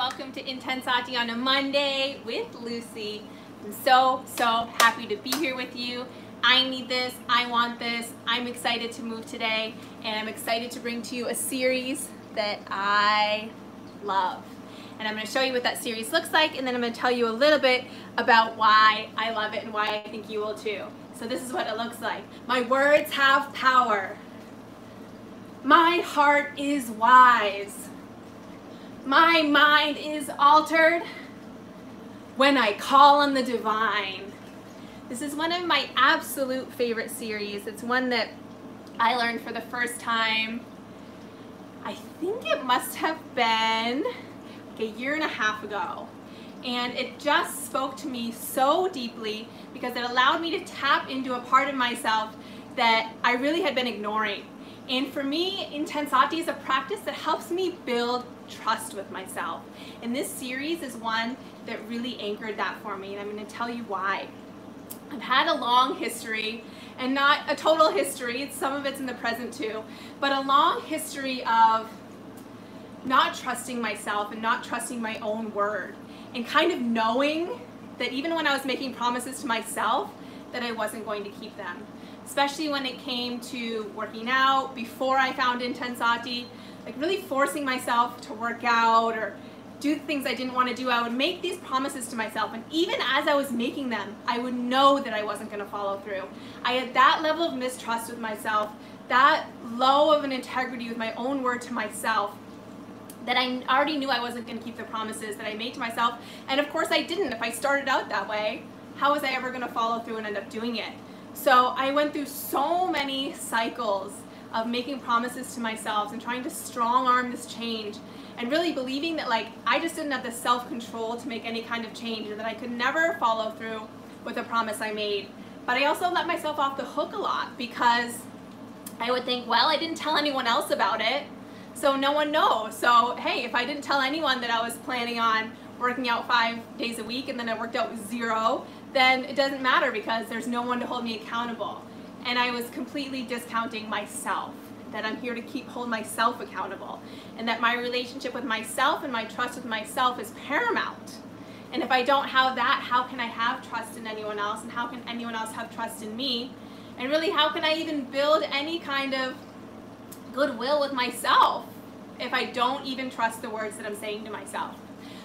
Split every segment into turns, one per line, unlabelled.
welcome to intenSati on a Monday with Lucy. I'm so happy to be here with you. I need this, I want this, I'm excited to move today, and I'm excited to bring to you a series that I love. And I'm going to show you what that series looks like, and then I'm going to tell you a little bit about why I love it and why I think you will too. So this is what it looks like. My words have power. My heart is wise. My mind is altered when I call on the divine. This is one of my absolute favorite series. It's one that I learned for the first time, I think it must have been like a year and a half ago. And it just spoke to me so deeply because it allowed me to tap into a part of myself that I really had been ignoring. And for me, intenSati is a practice that helps me build trust with myself. And this series is one that really anchored that for me, and I'm going to tell you why. I've had a long history, and not a total history, some of it's in the present too, but a long history of not trusting myself and not trusting my own word, and kind of knowing that even when I was making promises to myself, that I wasn't going to keep them. Especially when it came to working out, before I found intenSati, like really forcing myself to work out or do things I didn't want to do. I would make these promises to myself, and even as I was making them, I would know that I wasn't going to follow through. I had that level of mistrust with myself, that low of an integrity with my own word to myself, that I already knew I wasn't going to keep the promises that I made to myself. And of course I didn't. If I started out that way, how was I ever going to follow through and end up doing it? So I went through so many cycles of making promises to myself and trying to strong arm this change, and really believing that like I just didn't have the self-control to make any kind of change, and that I could never follow through with a promise I made. But I also let myself off the hook a lot because I would think, well, I didn't tell anyone else about it, so no one knows. So hey, if I didn't tell anyone that I was planning on working out 5 days a week and then I worked out 0, then it doesn't matter because there's no one to hold me accountable. And I was completely discounting myself, that I'm here to hold myself accountable, and that my relationship with myself and my trust with myself is paramount. And if I don't have that, how can I have trust in anyone else, and how can anyone else have trust in me? And really, how can I even build any kind of goodwill with myself if I don't even trust the words that I'm saying to myself?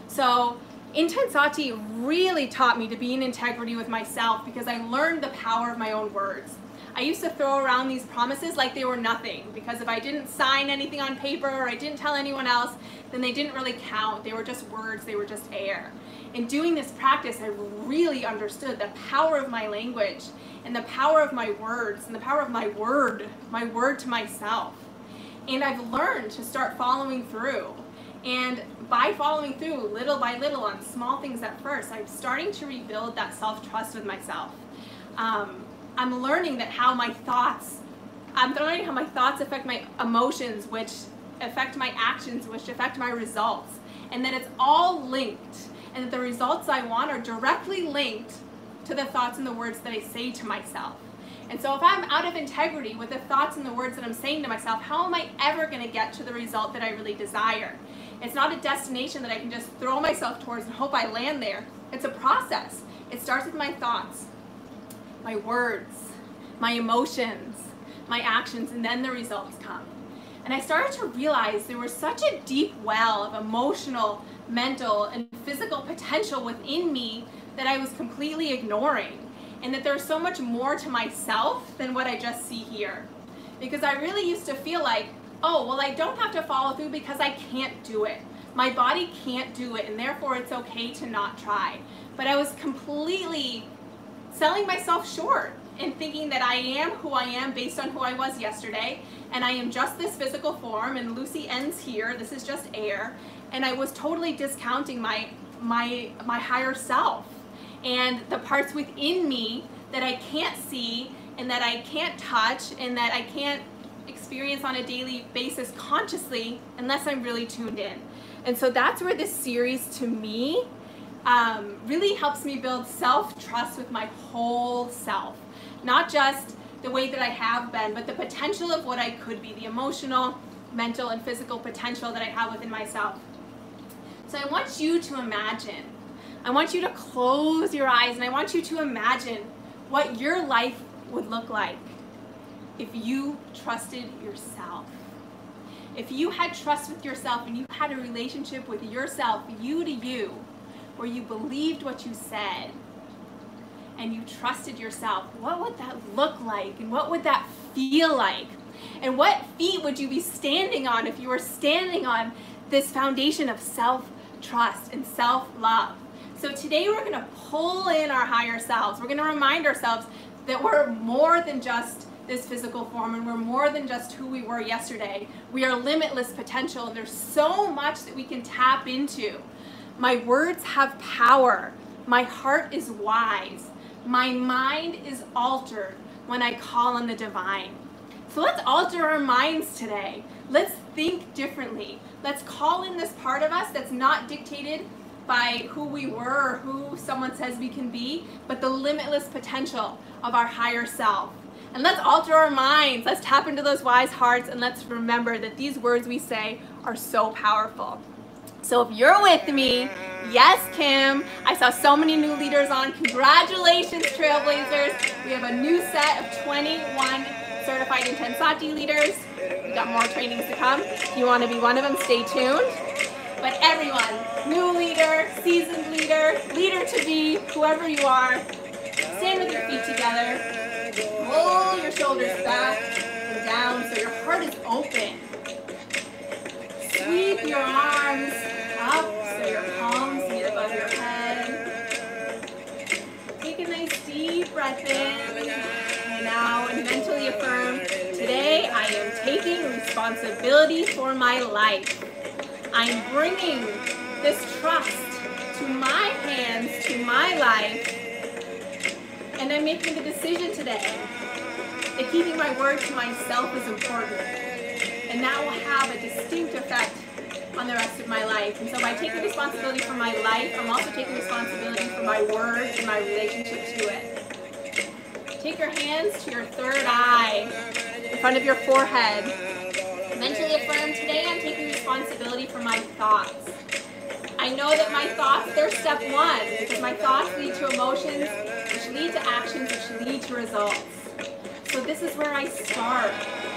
So intenSati really taught me to be in integrity with myself because I learned the power of my own words. I used to throw around these promises like they were nothing, because if I didn't sign anything on paper or I didn't tell anyone else, then they didn't really count. They were just words, they were just air. In doing this practice, I really understood the power of my language and the power of my words and the power of my word to myself. And I've learned to start following through. And by following through little by little on small things at first, I'm starting to rebuild that self-trust with myself. I'm learning that how my thoughts affect my emotions, which affect my actions, which affect my results, and that it's all linked, and that the results I want are directly linked to the thoughts and the words that I say to myself. And so if I'm out of integrity with the thoughts and the words that I'm saying to myself, how am I ever going to get to the result that I really desire? It's not a destination that I can just throw myself towards and hope I land there. It's a process. It starts with my thoughts, my words, my emotions, my actions, and then the results come. And I started to realize there was such a deep well of emotional, mental, and physical potential within me that I was completely ignoring, and that there's so much more to myself than what I just see here. Because I really used to feel like, oh, well, I don't have to follow through because I can't do it. My body can't do it, and therefore it's okay to not try. But I was completely selling myself short and thinking that I am who I am based on who I was yesterday, and I am just this physical form, and Lucy ends here, this is just air. And I was totally discounting my higher self and the parts within me that I can't see and that I can't touch and that I can't experience on a daily basis consciously unless I'm really tuned in. And so that's where this series to me really helps me build self-trust with my whole self. Not just the way that I have been, but the potential of what I could be, the emotional, mental, and physical potential that I have within myself. So I want you to imagine. I want you to close your eyes and I want you to imagine what your life would look like if you trusted yourself. If you had trust with yourself and you had a relationship with yourself, you to you, where you believed what you said and you trusted yourself, what would that look like and what would that feel like? And what feet would you be standing on if you were standing on this foundation of self-trust and self-love? So today we're going to pull in our higher selves. We're going to remind ourselves that we're more than just this physical form and we're more than just who we were yesterday. We are limitless potential and there's so much that we can tap into. My words have power. My heart is wise. My mind is altered when I call on the divine. So let's alter our minds today. Let's think differently. Let's call in this part of us that's not dictated by who we were or who someone says we can be, but the limitless potential of our higher self. And let's alter our minds. Let's tap into those wise hearts and let's remember that these words we say are so powerful. So if you're with me, yes, Kim, I saw so many new leaders on. Congratulations, Trailblazers. We have a new set of 21 certified intenSati leaders. We've got more trainings to come. If you want to be one of them, stay tuned. But everyone, new leader, seasoned leader, leader to be, whoever you are, stand with your feet together. Roll your shoulders back and down so your heart is open. Sweep your arms up so your palms meet above your head. Take a nice deep breath in. And now mentally affirm, today I am taking responsibility for my life. I'm bringing this trust to my hands, to my life. And I'm making the decision today that keeping my word to myself is important. And that will have a distinct effect on the rest of my life. And so by taking responsibility for my life, I'm also taking responsibility for my word and my relationship to it. Take your hands to your third eye, in front of your forehead. Mentally affirm, today I'm taking responsibility for my thoughts. I know that my thoughts, they're step one, because my thoughts lead to emotions, which lead to actions, which lead to results. So this is where I start.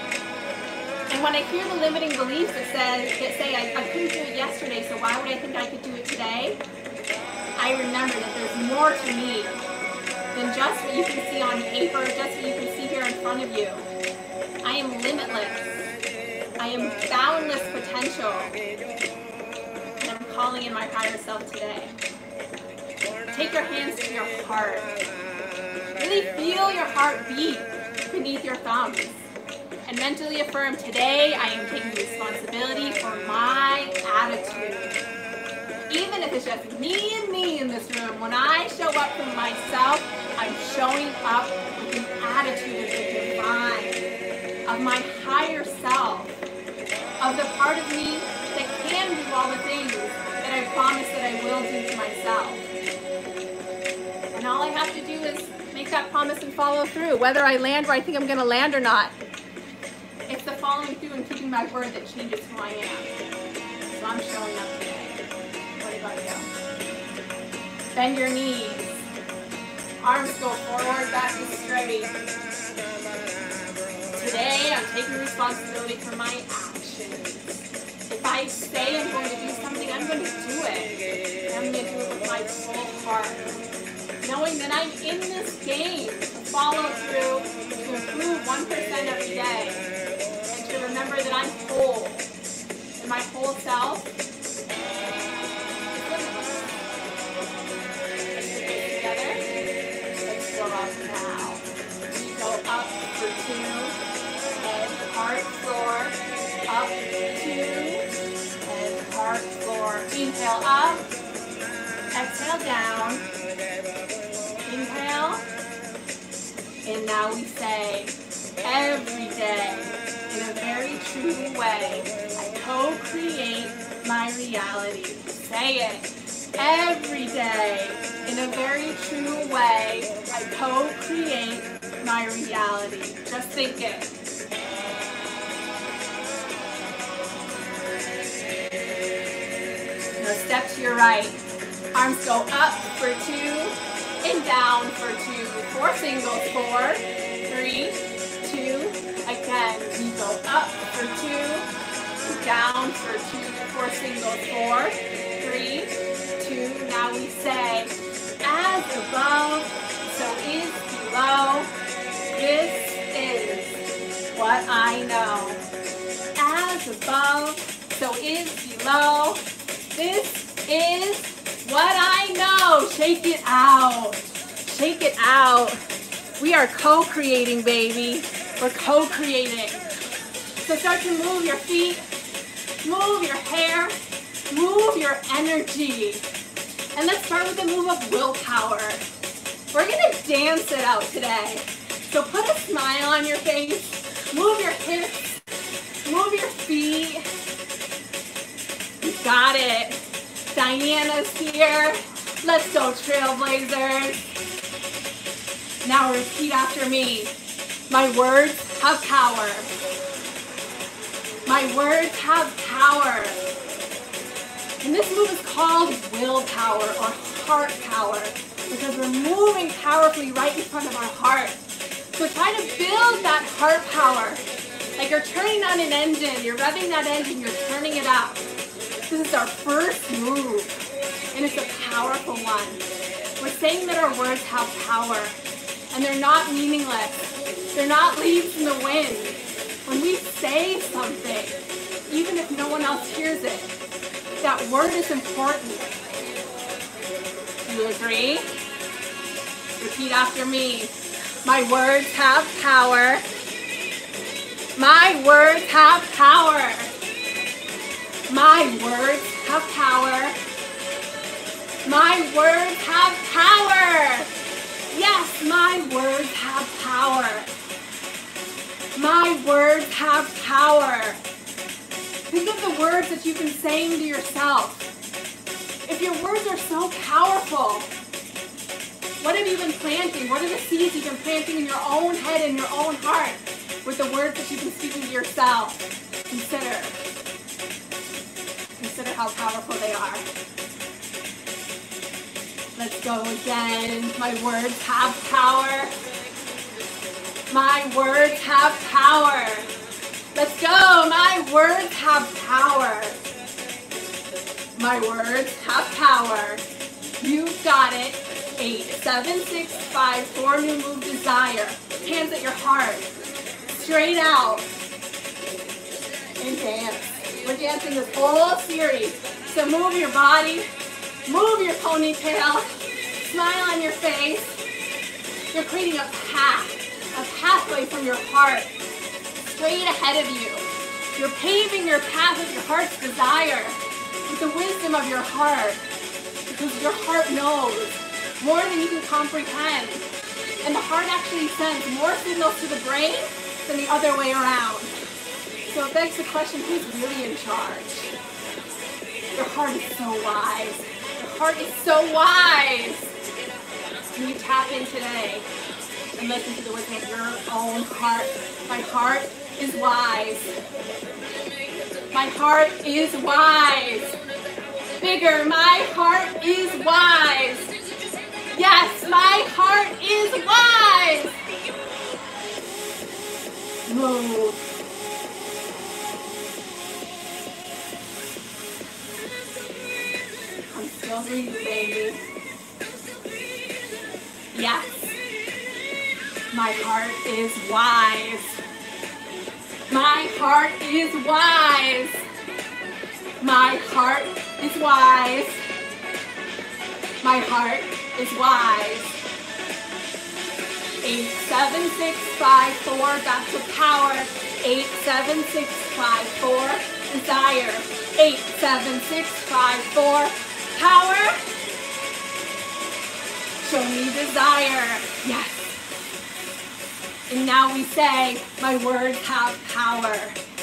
And when I hear the limiting beliefs that say I couldn't do it yesterday, so why would I think I could do it today? I remember that there's more to me than just what you can see on paper, just what you can see here in front of you. I am limitless. I am boundless potential. And I'm calling in my higher self today. Take your hands to your heart. Really feel your heart beat beneath your thumbs. And mentally affirm, today I am taking responsibility for my attitude. Even if it's just me and me in this room, when I show up for myself, I'm showing up with an attitude of the divine, of my higher self, of the part of me that can do all the things that I promise that I will do to myself. And all I have to do is make that promise and follow through, whether I land where I think I'm going to land or not. It's the following through and keeping my word that changes who I am. So I'm showing up today. What about you? Bend your knees. Arms go forward, back is straight. Today I'm taking responsibility for my actions. If I say I'm going to do something, I'm going to do it. And I'm going to do it with my full heart. Knowing that I'm in this game to follow through, to improve 1% every day. To remember that I'm whole, and my whole self is limitless. Let's get together. Let's go up now. We go up for 2, head, heart, floor, up, 2, head, heart, floor. Inhale up, exhale down, inhale, and now we say, every day, in a very true way, I co-create my reality. Say it. Every day, in a very true way, I co-create my reality. Just think it. Now step to your right. Arms go up for 2 and down for 2. 4 singles, 4, 3, 2. Again, we go up for 2, down for 2. 4 singles, 4, 3, 2. Now we say, as above, so is below. This is what I know. As above, so is below. This is what I know. Shake it out. Shake it out. We are co-creating, baby. We're co-creating. So start to move your feet, move your hair, move your energy. And let's start with the move of willpower. We're gonna dance it out today. So put a smile on your face, move your hips, move your feet. You got it. Diana's here. Let's go, trailblazers. Now repeat after me. My words have power. My words have power. And this move is called willpower or heart power because we're moving powerfully right in front of our heart. So try to build that heart power. Like you're turning on an engine, you're revving that engine, you're turning it up. This is our first move, and it's a powerful one. We're saying that our words have power, and they're not meaningless. They're not leaves in the wind. When we say something, even if no one else hears it, that word is important. Do you agree? Repeat after me. My words have power. My words have power. My words have power. My words have power. Yes, my words have power. My words have power. Think of the words that you've been saying to yourself. If your words are so powerful, what have you been planting? What are the seeds you've been planting in your own head and your own heart with the words that you've been speaking to yourself? Consider how powerful they are. Let's go again. My words have power. My words have power. Let's go. My words have power. My words have power. You've got it. 8, 7, 6, 5, 4, new move, desire. Hands at your heart. Straight out. And dance. We're dancing this whole series. So move your body. Move your ponytail. Smile on your face. You're creating a pathway from your heart straight ahead of you. You're paving your path with your heart's desire, with the wisdom of your heart, because your heart knows more than you can comprehend. And the heart actually sends more signals to the brain than the other way around. So it begs the question, who's really in charge? Your heart is so wise. Your heart is so wise. Can you tap in today and listen to the wisdom of your own heart? My heart is wise. My heart is wise. Bigger, my heart is wise. Yes, my heart is wise. Move. I'm still breathing, baby. Yes. My heart is wise. My heart is wise. My heart is wise. My heart is wise. 8, 7, 6, 5, 4, back to power. 8, 7, 6, 5, 4, desire. 8, 7, 6, 5, 4, power. Show me desire. Yes. And now we say, my words have power.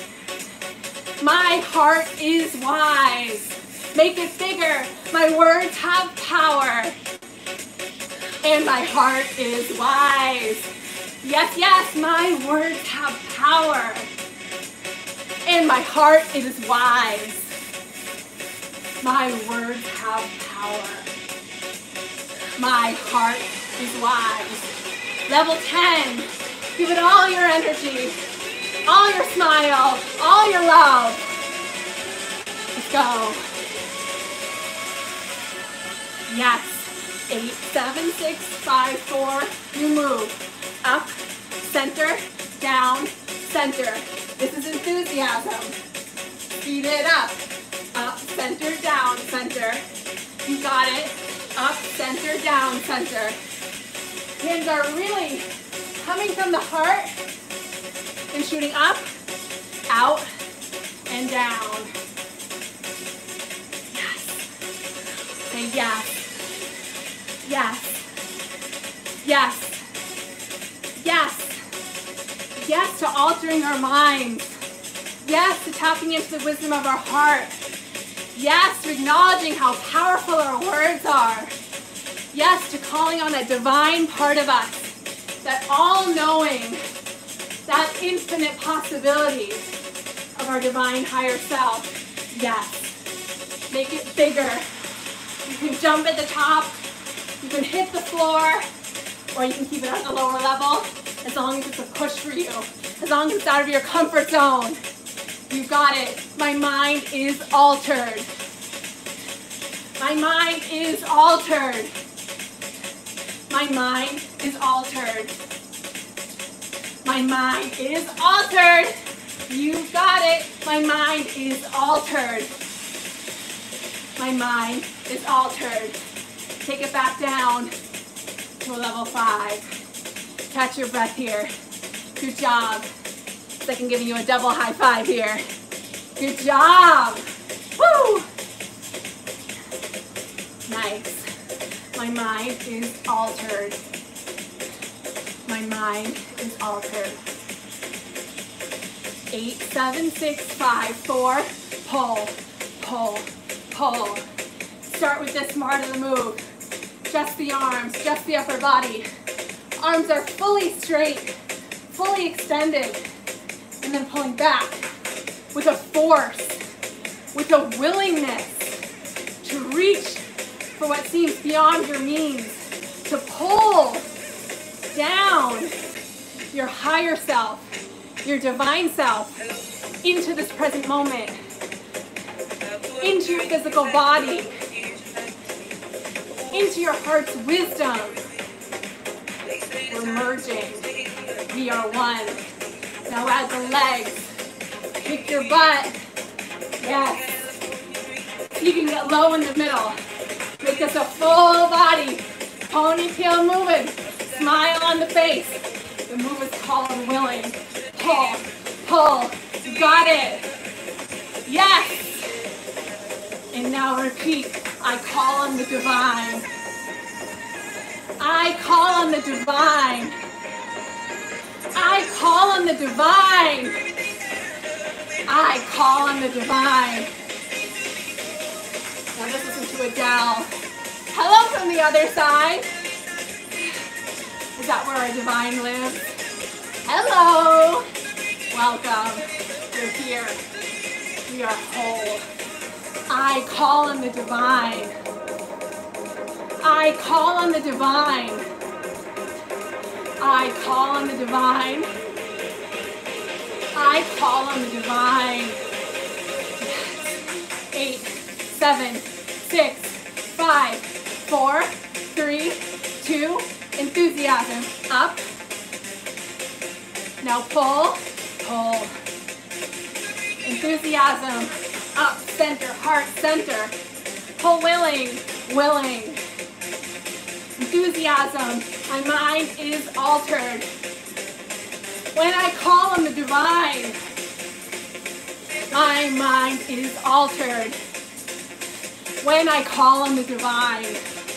My heart is wise. Make it bigger. My words have power. And my heart is wise. Yes, yes, my words have power. And my heart is wise. My words have power. My heart is wise. Level 10. Give it all your energy, all your smile, all your love. Let's go. Yes. 8, 7, 6, 5, 4. You move. Up, center, down, center. This is enthusiasm. Speed it up. Up, center, down, center. You got it. Up, center, down, center. Hands are really coming from the heart and shooting up, out, and down. Yes. Say yes. Yes. Yes. Yes. Yes to altering our minds. Yes to tapping into the wisdom of our heart. Yes to acknowledging how powerful our words are. Yes to calling on that divine part of us, that all-knowing, that infinite possibility of our divine higher self. Yes. Make it bigger. You can jump at the top, you can hit the floor, or you can keep it at the lower level, as long as it's a push for you, as long as it's out of your comfort zone. You got it. My mind is altered. My mind is altered. My mind is altered. My mind is altered. You got it. My mind is altered. My mind is altered. Take it back down to a level 5. Catch your breath here. Good job. So I can give you a double high five here. Good job. Woo! Nice. My mind is altered. My mind is altered. 8, 7, 6, 5, 4. Pull, pull, pull. Start with this part of the move. Just the arms, just the upper body. Arms are fully straight, fully extended. And then pulling back with a force, with a willingness to reach for what seems beyond your means, to pull down your higher self, your divine self, into this present moment, into your physical body, into your heart's wisdom. We're merging. We are one. Now add the legs. Kick your butt. Yes. You can get low in the middle. Make this a full body. Ponytail moving. Smile on the face. The move is called willing. Pull. Pull. You got it. Yes. And now repeat. I call on the divine. I call on the divine. I call on the divine. I call on the divine. Now let's listen to Adele. Hello from the other side. Is that where our divine lives? Hello. Welcome. You're here. We are whole. I call on the divine. I call on the divine. I call on the divine. I call on the divine. Yes. 8, 7, 6, 5, 4, 3, 2, enthusiasm. Up. Now pull, pull. Enthusiasm. Up, center, heart, center. Pull, willing, willing. Enthusiasm. My mind is altered. When I call on the divine, my mind is altered. When I call on the divine,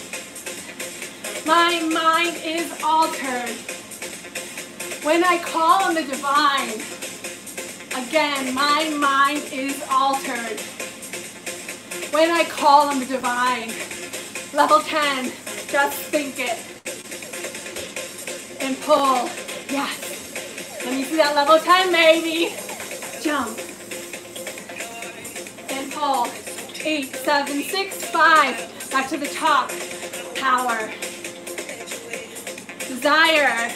my mind is altered. When I call on the divine, again, my mind is altered. When I call on the divine, level 10, just think it. And pull. Yes. Let me see that level 10, baby. Jump. And pull. 8, 7, 6, 5. Back to the top. Power. Desire.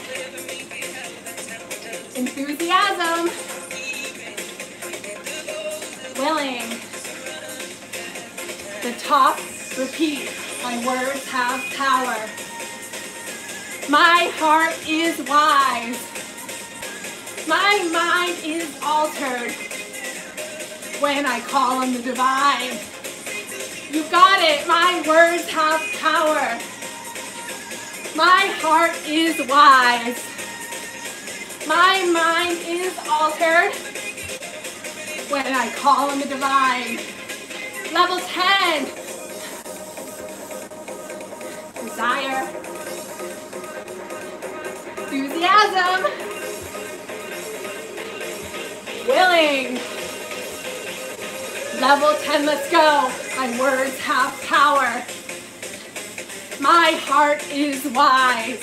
Enthusiasm. Willing. The top. Repeat. My words have power. My heart is wise. My mind is altered when I call on the divine. You got it. My words have power. My heart is wise. My mind is altered when I call on the divine. Level 10. Desire. Enthusiasm. Willing. Level 10, let's go. My words have power. My heart is wise.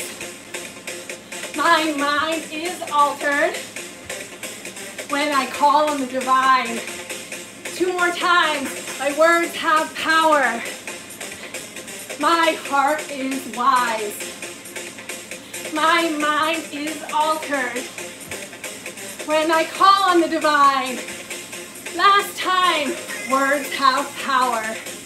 My mind is altered when I call on the divine. 2 more times. My words have power. My heart is wise. My mind is altered when I call on the divine. Last time. Words have power.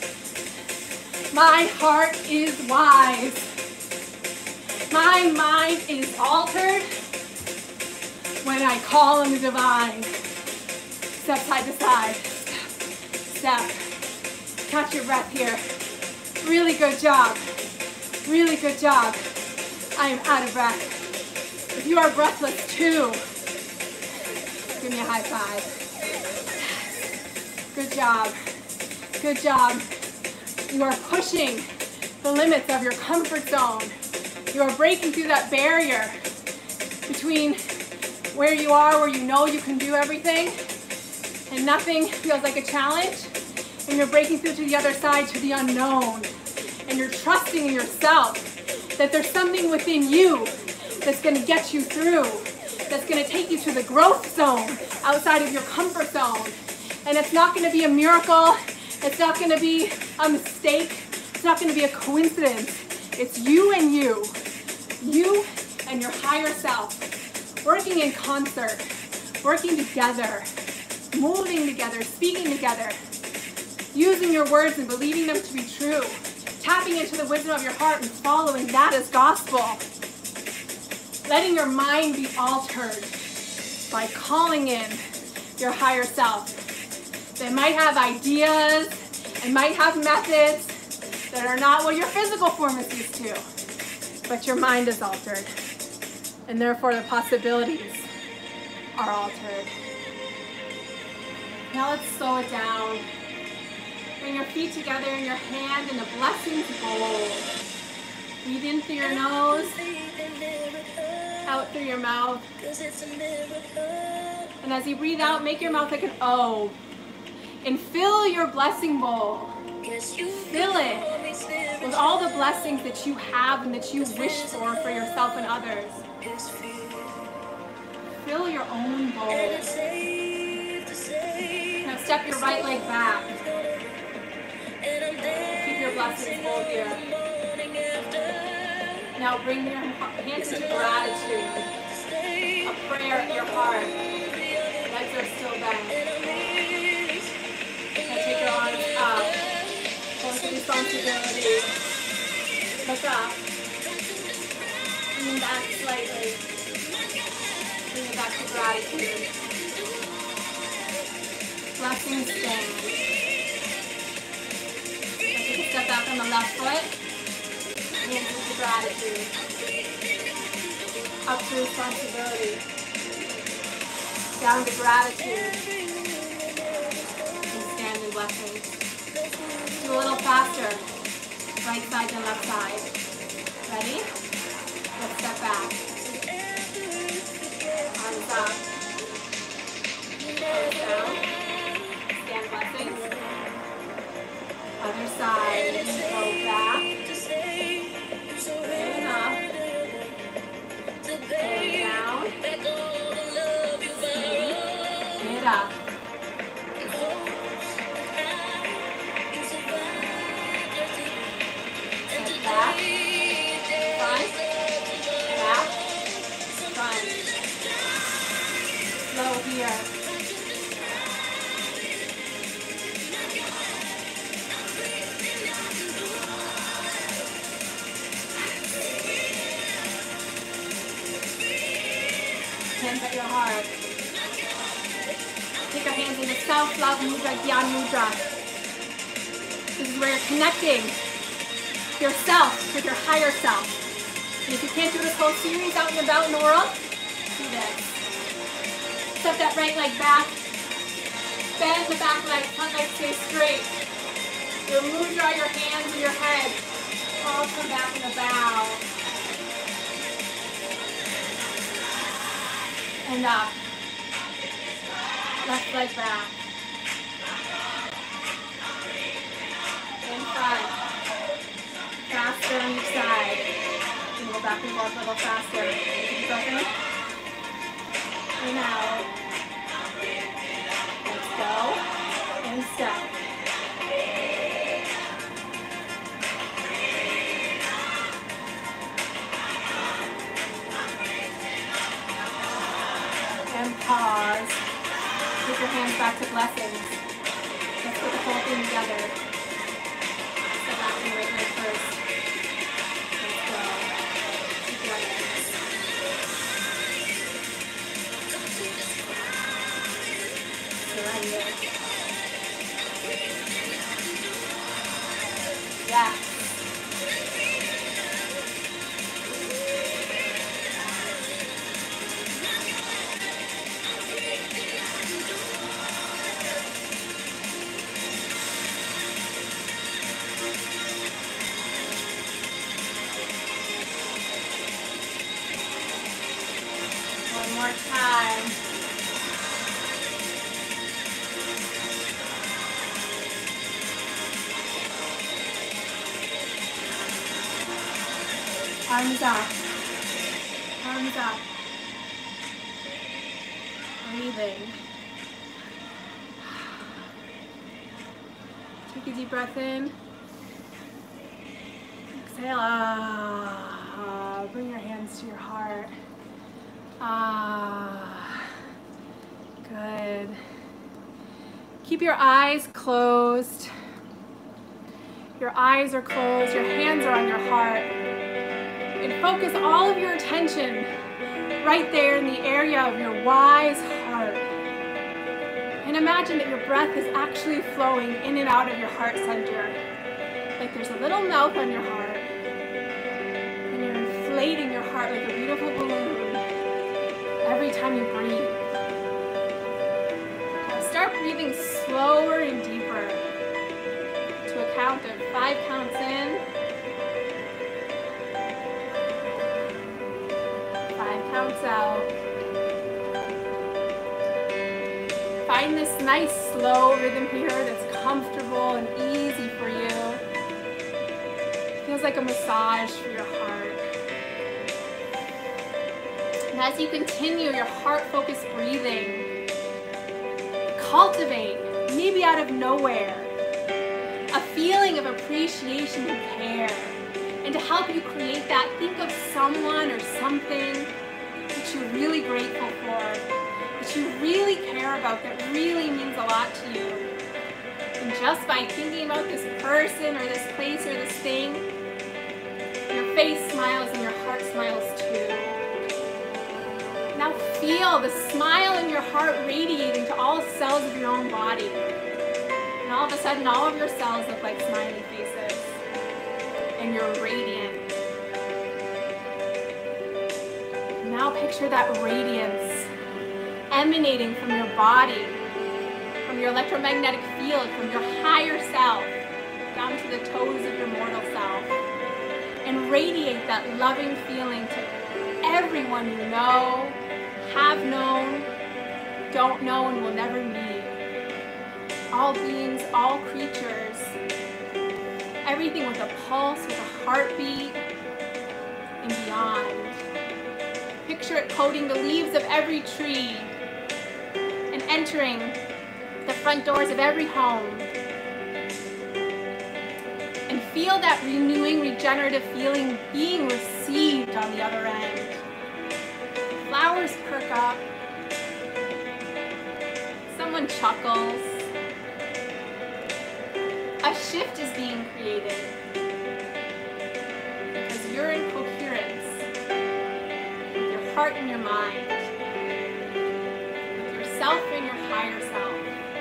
My heart is wise. My mind is altered when I call on the divine. Step side to side. Step. Catch your breath here. Really good job. Really good job. I am out of breath. If you are breathless too, give me a high five. Good job. Good job. You are pushing the limits of your comfort zone. You are breaking through that barrier between where you are, where you know you can do everything, and nothing feels like a challenge. And you're breaking through to the other side, to the unknown. And you're trusting in yourself that there's something within you that's going to get you through, that's going to take you to the growth zone outside of your comfort zone. And it's not going to be a miracle. It's not going to be a mistake. It's not going to be a coincidence. It's you and you. You and your higher self working in concert, working together, moving together, speaking together, using your words and believing them to be true, tapping into the wisdom of your heart and following that as gospel. Letting your mind be altered by calling in your higher self. They might have ideas and might have methods that are not what your physical form is used to, but your mind is altered, and therefore the possibilities are altered. Now let's slow it down. Bring your feet together in your hand in a blessings bowl. Breathe in through your nose, out through your mouth. And as you breathe out, make your mouth like an O. And fill your blessing bowl. Fill it with all the blessings that you have and that you wish for yourself and others. Fill your own bowl. Now step your right leg back. Keep your blessings bowl here. Now bring your hands into gratitude. A prayer in your heart. Legs are still bent. Now take your arms up. Hold the responsibility. Look up. Bring it back slightly. Bring it back to gratitude. Blessings stand. Now take a step back on the left foot. Hands into gratitude. Up to responsibility. Down to gratitude. Blessings. Do a little faster. Right side to left side. Ready? Let's step back. Arms up. Arms down. Stand blessings. Other side. Go back. And up. And down. Get up. hands at your heart. Take your hands into self-love mudra, Gyan mudra. This is where you're connecting yourself with your higher self. And if you can't do this whole series out and about in the world, do this. Step that right leg back. Bend the back leg, front leg stay straight. Your mudra, your hands and your head all come back in a bow. And up. Left leg back. In front. Faster on each side. And go back and forth a little faster. Take a breath in. And out. Let's go. And step. And pause. Take your hands back to blessings. Let's put the whole thing together. Step back and right leg first. Let's go. Together. Surrender. Yeah. One more time. Arms up. Arms up. Breathing. Take a deep breath in. Exhale. Bring your hands to your heart. Good. Keep your eyes closed. Your eyes are closed. Your hands are on your heart. And focus all of your attention right there in the area of your wise heart. And imagine that your breath is actually flowing in and out of your heart center. Like there's a little mouth on your heart. And you're inflating your heart like a beautiful balloon every time you breathe. Now start breathing slower and deeper to a count of 5 counts in. 5 counts out. Find this nice slow rhythm here that's comfortable and easy for you. Feels like a massage for your heart. And as you continue your heart-focused breathing, cultivate, maybe out of nowhere, a feeling of appreciation and care. And to help you create that, think of someone or something that you're really grateful for, that you really care about, that really means a lot to you. And just by thinking about this person or this place or this thing, your face smiles and your heart smiles too. Now feel the smile in your heart radiating to all cells of your own body. And all of a sudden, all of your cells look like smiley faces. And you're radiant. Now picture that radiance emanating from your body, from your electromagnetic field, from your higher self, down to the toes of your mortal self. And radiate that loving feeling to everyone you know, have known, don't know, and will never meet. All beings, all creatures, everything with a pulse, with a heartbeat, and beyond. Picture it coating the leaves of every tree and entering the front doors of every home. And feel that renewing, regenerative feeling being received on the other end. Flowers perk up. Someone chuckles. A shift is being created because you're in coherence with your heart and your mind. yourself and your higher self.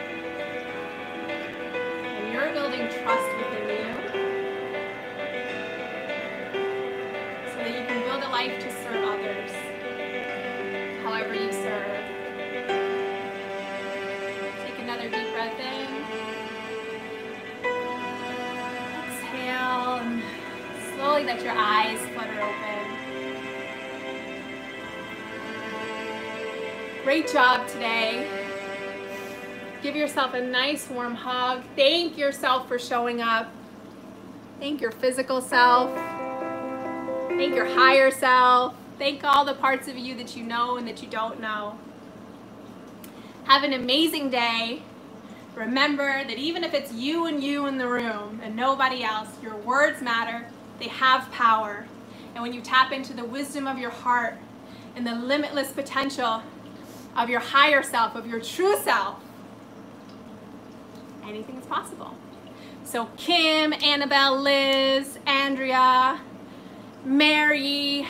And you're building trust within you so that you can build a life to serve others, however you serve. Take another deep breath in. Exhale, and slowly let your eyes flutter open. Great job today. Give yourself a nice warm hug. Thank yourself for showing up. Thank your physical self. Thank your higher self. Thank all the parts of you that you know and that you don't know. Have an amazing day. Remember that even if it's you and you in the room and nobody else, your words matter. They have power. And when you tap into the wisdom of your heart and the limitless potential of your higher self, of your true self, anything is possible. So Kim, Annabelle, Liz, Andrea, Mary,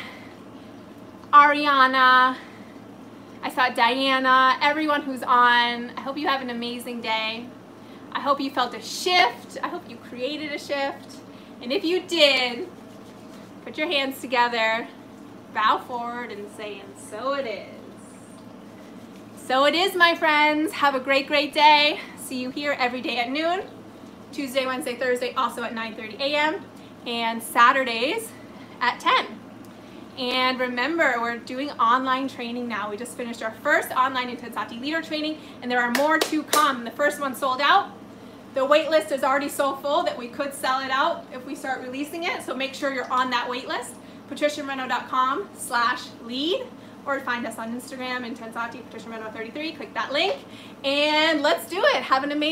Ariana, I saw Diana, everyone who's on, I hope you have an amazing day. I hope you felt a shift. I hope you created a shift. And if you did, put your hands together, bow forward and say, and so it is. So it is, my friends. Have a great, great day. See you here every day at noon. Tuesday, Wednesday, Thursday, also at 9:30 a.m. and Saturdays at 10. And remember, we're doing online training now. We just finished our first online intenSati leader training, and there are more to come. The first one sold out. The wait list is already so full that we could sell it out if we start releasing it. So make sure you're on that wait list. patriciamoreno.com/lead. Or find us on Instagram, intenSati, Patricia Moreno 33. Click that link, and let's do it. Have an amazing